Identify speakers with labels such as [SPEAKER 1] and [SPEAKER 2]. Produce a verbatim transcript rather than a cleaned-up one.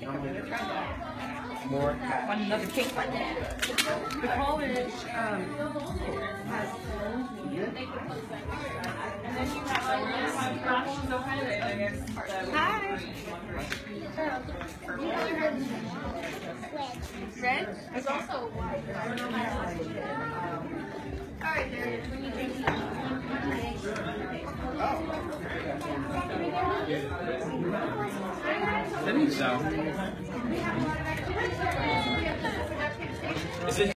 [SPEAKER 1] More.
[SPEAKER 2] Want another cake like that? The college um, has. And then you have Hi. Red? There's also white. All right, there it is. When you think
[SPEAKER 1] I think so. Is it